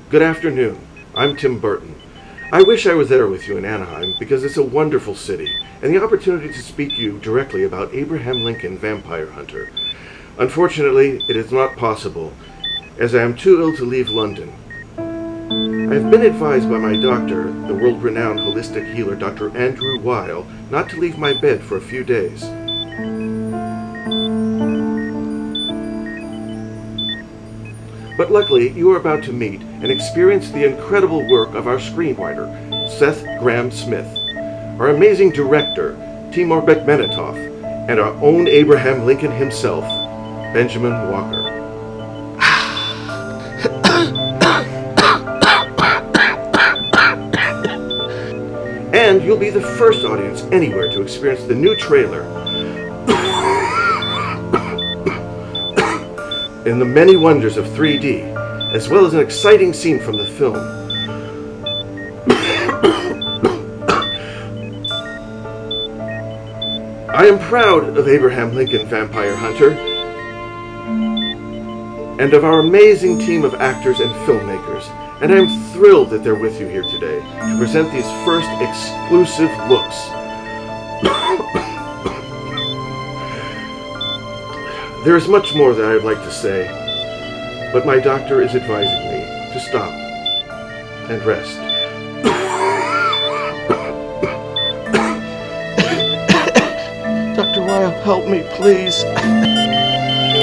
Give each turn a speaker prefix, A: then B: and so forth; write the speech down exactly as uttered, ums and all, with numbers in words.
A: Good afternoon. I'm Tim Burton. I wish I was there with you in Anaheim because it's a wonderful city and the opportunity to speak to you directly about Abraham Lincoln Vampire Hunter. Unfortunately, it is not possible as I am too ill to leave London. I have been advised by my doctor, the world-renowned holistic healer Doctor Andrew Weil, not to leave my bed for a few days. But luckily, you are about to meet and experience the incredible work of our screenwriter, Seth Graham-Smith, our amazing director, Timur Bekmenitoff, and our own Abraham Lincoln himself, Benjamin Walker. And you'll be the first audience anywhere to experience the new trailer in the many wonders of three D, as well as an exciting scene from the film. I am proud of Abraham Lincoln Vampire Hunter and of our amazing team of actors and filmmakers, and I am thrilled that they're with you here today to present these first exclusive looks. There is much more that I would like to say, but my doctor is advising me to stop and rest. Doctor Weil, help me, please.